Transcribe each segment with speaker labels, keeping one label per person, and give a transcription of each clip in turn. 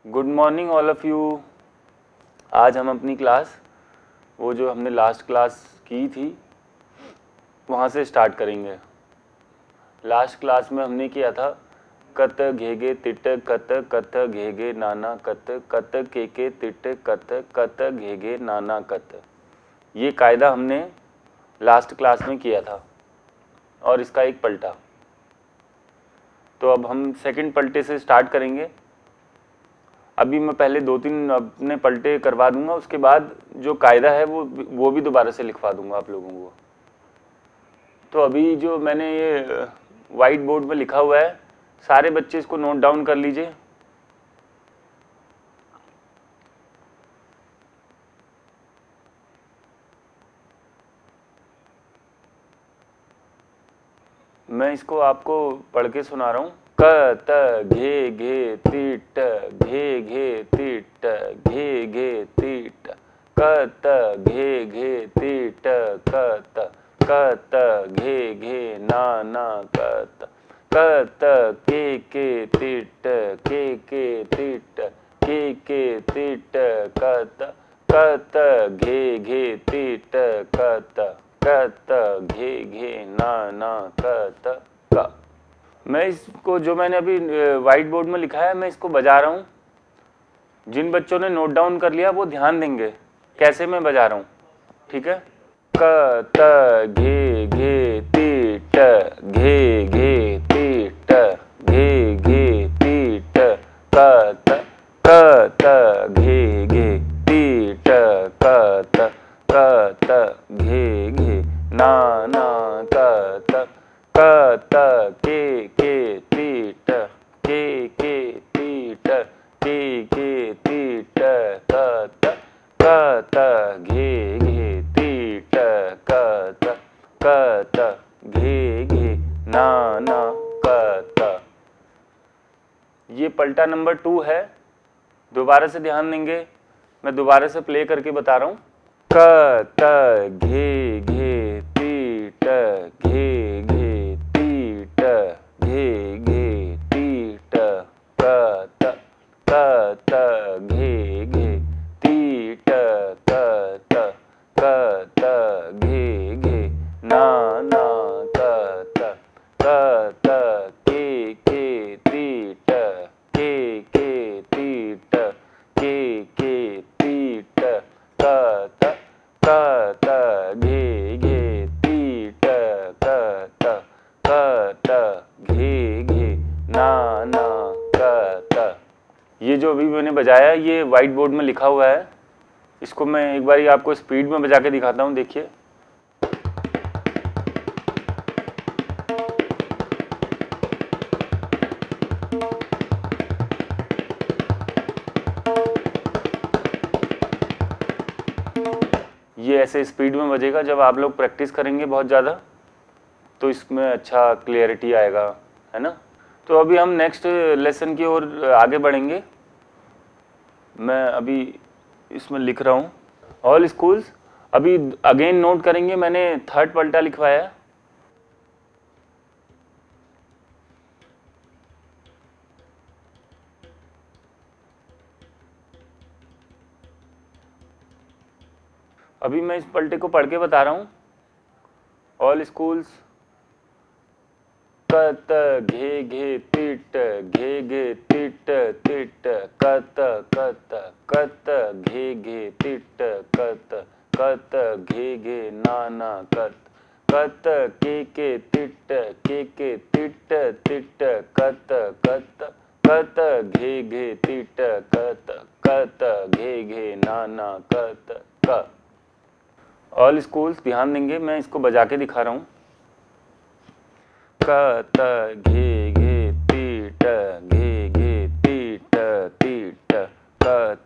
Speaker 1: Good morning all of you. आज हम अपनी क्लास वो जो हमने लास्ट क्लास की थी वहाँ से स्टार्ट करेंगे। लास्ट क्लास में हमने किया था कत घेगे तिट कत कत घेगे नाना कत कत के तिट कत कत घेगे नाना कत। ये कायदा हमने लास्ट क्लास में किया था और इसका एक पलटा। तो अब हम सेकंड पलटे से स्टार्ट करेंगे। अभी मैं पहले 2-3 अपने पलटे करवा दूंगा, उसके बाद जो कायदा है वो भी दोबारा से लिखवा दूंगा आप लोगों को। तो अभी जो मैंने ये वाइट बोर्ड में लिखा हुआ है, सारे बच्चे इसको नोट डाउन कर लीजिए। मैं इसको आपको पढ़ के सुना रहा हूँ। क त घे घे तीट घे घे तीट घे घे तीट क त घे घे तीट क त घे घे ना ना क त के तीट के तीट के तीट क त घे घे तीट क त घे घे ना ना क क। मैं इसको जो मैंने अभी व्हाइट बोर्ड में लिखा है मैं इसको बजा रहा हूँ। जिन बच्चों ने नोट डाउन कर लिया वो ध्यान देंगे कैसे मैं बजा रहा हूँ, ठीक है। क त घे घे तीट घे घे तीट घे घे तीट क त घे घे तीट क त घे घे ना ना क त के तीट के तीट के तीट क त घे घे तीट क त घे घे ना ना क त। ये पलटा नंबर 2 है। दोबारा से ध्यान देंगे, मैं दोबारा से प्ले करके बता रहा हूँ। क त घे घे तीट घे घे तीट घे घे तीट क त घे घे तीट क त घे घे ना ना क त के तीट के तीट के तीट क त घे घे तीट क त घे घे ना ना क त। ये जो अभी मैंने बजाया ये व्हाइट बोर्ड में लिखा हुआ है। इसको मैं एक बारी आपको स्पीड में बजा के दिखाता हूँ, देखिए। ये ऐसे स्पीड में बजेगा। जब आप लोग प्रैक्टिस करेंगे बहुत ज़्यादा तो इसमें अच्छा क्लियरिटी आएगा, है ना। तो अभी हम नेक्स्ट लेसन की ओर आगे बढ़ेंगे। मैं अभी इसमें लिख रहा हूँ ऑल स्कूल्स। अभी अगेन नोट करेंगे, मैंने थर्ड पलटा लिखवाया है। अभी मैं इस पलटे को पढ़ के बता रहा हूँ। ऑल स्कूल्स क त घे घे तीट घे घे तीट तीट क त घे घे तीट क त घे घे ना ना क त के तीट के तीट तीट क त घे घे तीट क त घे घे ना ना क क। ऑल स्कूल्स ध्यान देंगे, मैं इसको बजा के दिखा रहा हूँ। क त घे घे तीट घे घे तीट तीट क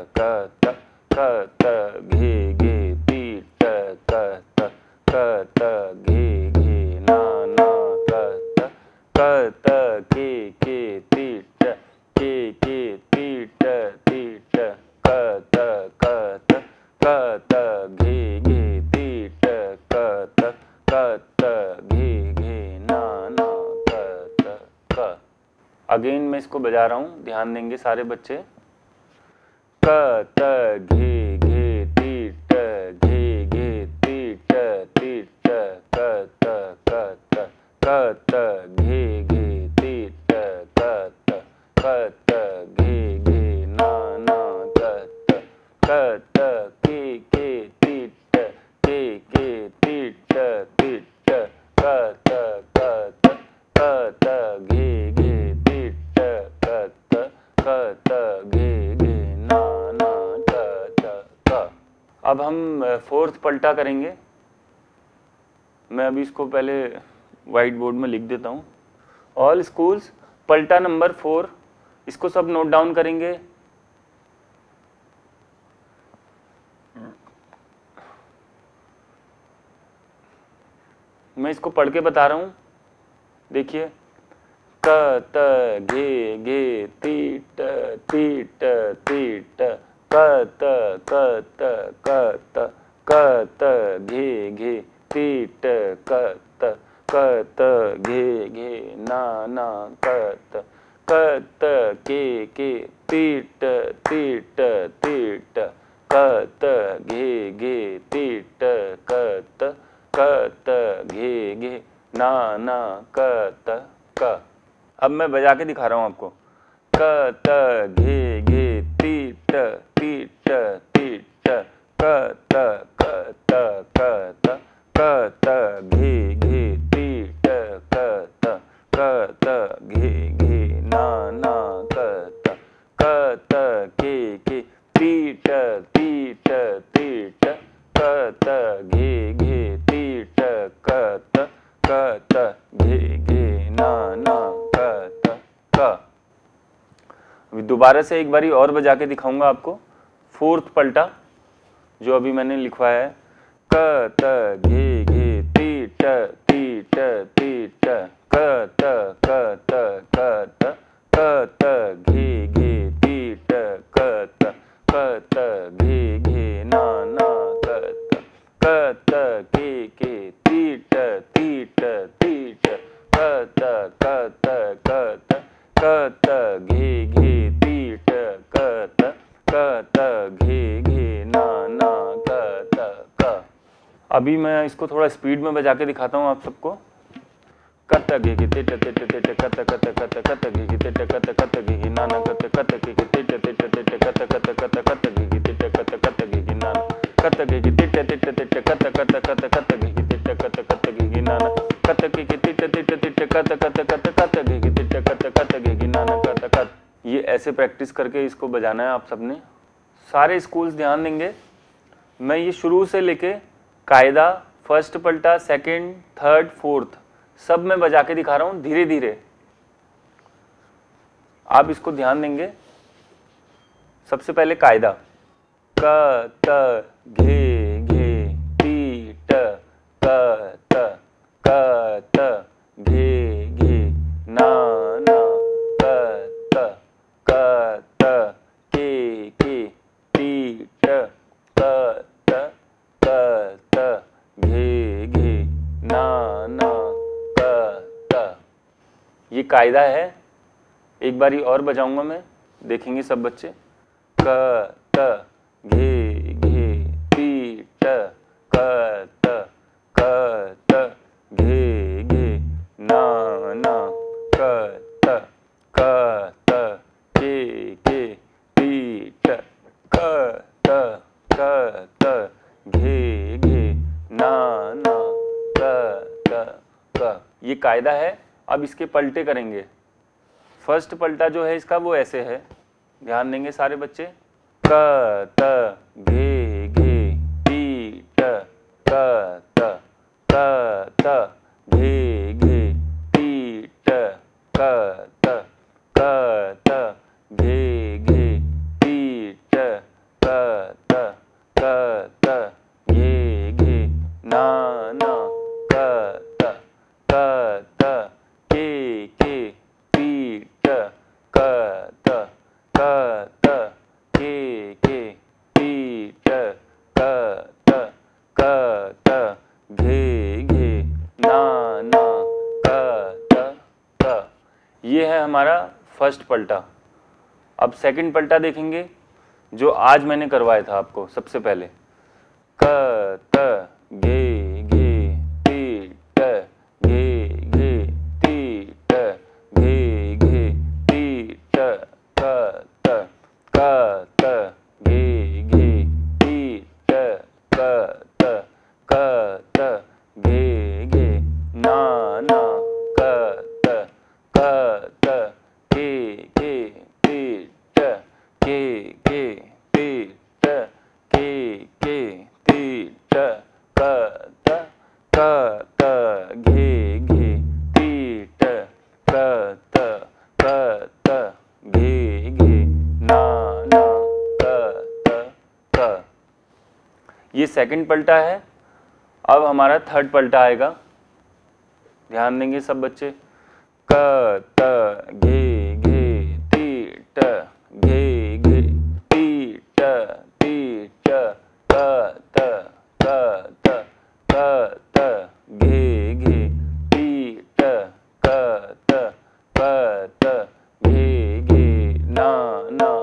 Speaker 1: त घे घे तीट क त घे घे ना ना क त के तीट के तीट तीट क त घे घे तीट क त घे घे ना ना क। अगेन मैं इसको बजा रहा हूँ, ध्यान देंगे सारे बच्चे। क त घे घे तीट घे घे तीट तीट क त घे घे तीट क त घे घे ना क त के तीट के तीट तीट क त घे घे तीट क त घे घे ना क। अब हम फोर्थ पलटा करेंगे। मैं अभी इसको पहले व्हाइट बोर्ड में लिख देता हूँ। ऑल स्कूल्स पलटा नंबर 4, इसको सब नोट डाउन करेंगे। मैं इसको पढ़ के बता रहा हूँ, देखिए। क त घे घे तीट तीट तीट क त घे घे तीट क त घे घे ना क त के तीट तीट तीट क त घे घे तीट क त घे घे ना क। अब मैं बजा के दिखा रहा हूँ आपको। क त घे घे तीट तीट तीट क त घे घे तीट क त घे घे ना क त के तीट तीट तीट क त घे घे तीट क त घे घे ना क। अभी दोबारा से एक बारी और बजा के दिखाऊंगा आपको फोर्थ पलटा जो अभी मैंने लिखवाया है। क त घे घे तीट तीट तीट क त घे घे तीट क त घे घे ना क त के तीट तीट तीट क त घे घे तीट क त घे घे ना क। अभी मैं इसको थोड़ा स्पीड में बजा के दिखाता हूँ आप सबको। कत घे घे तीट तीट तीट कत घे घे तीट कत घे घे ना कत घे घे तीट तीट तीट कत घे घे तीट कत घे घे ना कत घे घे तीट तीट तीट कत घे घे तीट कत घे घे ना कत घे घे तीट तीट तीट कत घे घे तीट कत घे घे ना कत। ये ऐसे प्रैक्टिस करके इसको बजाना है आप सबने। सारे स्कूल्स ध्यान देंगे। मैं ये शुरू से लेके कायदा फर्स्ट पलटा सेकंड थर्ड फोर्थ सब में बजा के दिखा रहा हूं धीरे धीरे, आप इसको ध्यान देंगे। सबसे पहले कायदा क त घे घे तीट क त घे घे ना क त के तीट क त घे घे ना क। ये कायदा है। एक बारी और बजाऊंगा मैं, देखेंगे सब बच्चे। क त घे घे तीट क त घे घे ना क त के तीट क त घे घे ना क। ये कायदा है। अब इसके पलटे करेंगे। फर्स्ट पलटा जो है इसका वो ऐसे है, ध्यान देंगे सारे बच्चे। क त घे घे तीट क त घे घे तीट क त घे घे तीट क त घे घे ना क त के तीट क त के तीट क त घे घे ना क। ये है हमारा फर्स्ट पलटा। अब सेकंड पलटा देखेंगे। जो आज मैंने करवाया था आपको सबसे पहले, क त घे घे ती ट घे घे ती ट घे घे ती ट क त घे घे ती ट क त घे घे ना ना क त घे घे ती ट घे घे ती ट घे घे ती ट क त घे घे ती ट क त घे घे ना ना क। ये सेकंड पलटा है। अब हमारा थर्ड पलटा आएगा, ध्यान देंगे सब बच्चे। क त घे घे ती ट घे घे ती ट क त घे घे ती ट क त घे घे ना ना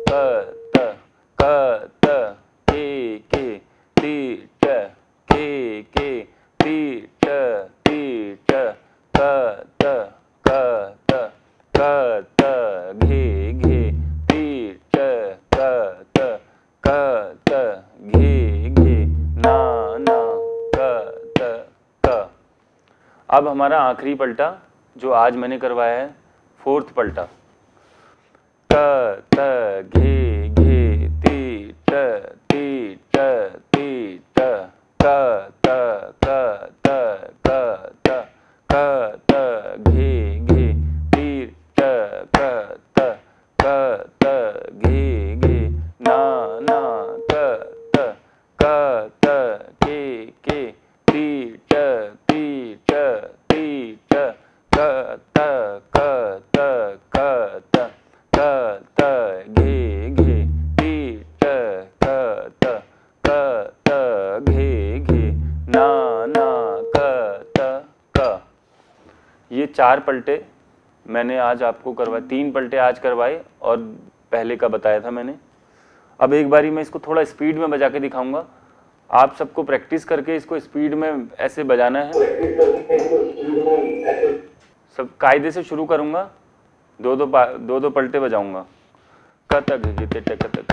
Speaker 1: क त घे घे ती ट घे घे ती ट क त घे घे ती ट क त घे घे ना ना क। अब हमारा आखिरी पलटा जो आज मैंने करवाया है, फोर्थ पलटा, क त घे घे ती ट क त घे घे ती ट क त घे घे ना ना क त घे घे ती ट क त घे घे ती ट घे घे ना ना क। ये 4 पलटे मैंने आज आपको करवाए, 3 पलटे आज करवाए और पहले का बताया था मैंने। अब एक बारी मैं इसको थोड़ा स्पीड में बजा के दिखाऊंगा, आप सबको प्रैक्टिस करके इसको स्पीड में ऐसे बजाना है। सब कायदे से शुरू करूंगा, दो दो पलटे बजाऊंगा। क त घे घे ते ट क त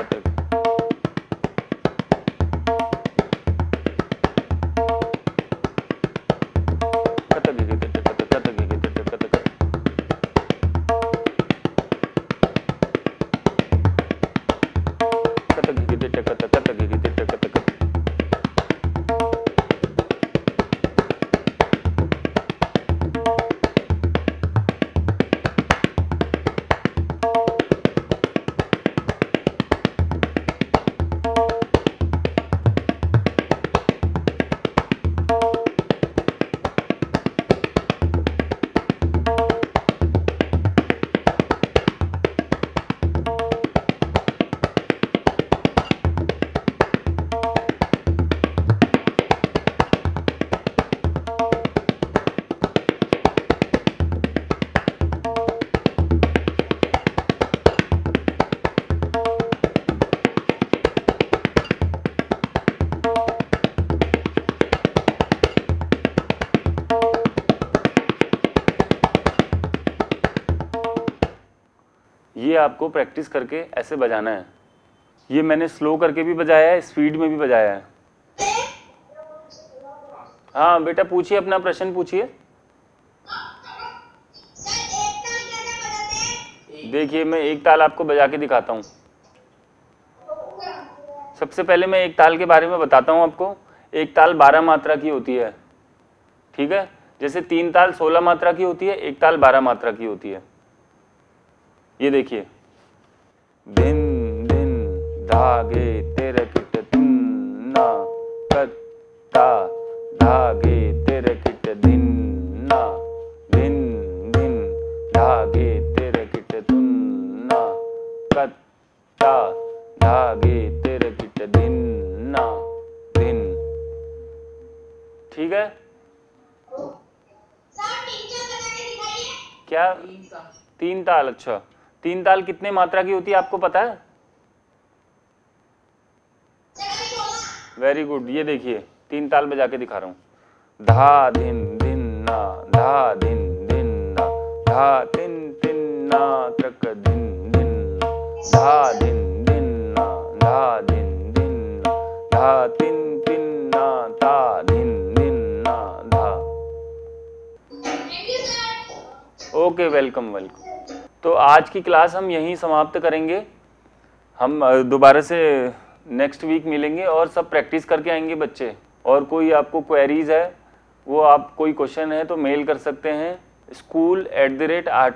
Speaker 1: ये आपको प्रैक्टिस करके ऐसे बजाना है। ये मैंने स्लो करके भी बजाया है, स्पीड में भी बजाया है। हाँ बेटा पूछिए, अपना प्रश्न पूछिए। देखिए मैं एक ताल आपको बजा के दिखाता हूँ। सबसे पहले मैं एक ताल के बारे में बताता हूँ आपको। एक ताल 12 मात्रा की होती है, ठीक है। जैसे 3 ताल 16 मात्रा की होती है, एक ताल 12 मात्रा की होती है। ये देखिए, दिन दिन धागे तेरे किट तुन्ना कत्ता धागे तेरे किट दिन्ना दिन दिन धागे तेरे किट तुन्ना कत्ता धागे तेरे किट दिन्ना दिन। ठीक है। क्या 3 ताल? अच्छा 3 ताल कितने मात्रा की होती है आपको पता है? Very good. ये देखिए 3 ताल बजा के दिखा रहा हूँ। धा धिन धिन ना, धा धिन धिन ना, धा तिन तिन ना, त्रक धिन धिन ना, धा धिन धिन ना, धा धिन धिन ना, धा तिन तिन ना, ता धिन धिन ना, धा। Okay, welcome welcome. तो आज की क्लास हम यहीं समाप्त करेंगे। हम दोबारा से नेक्स्ट वीक मिलेंगे और सब प्रैक्टिस करके आएंगे बच्चे। और कोई आपको क्वेरीज है, वो आप कोई क्वेश्चन है तो मेल कर सकते हैं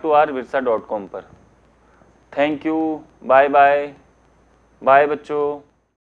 Speaker 1: school@r2rvirsa.com पर। Thank you, bye bye, bye बच्चों।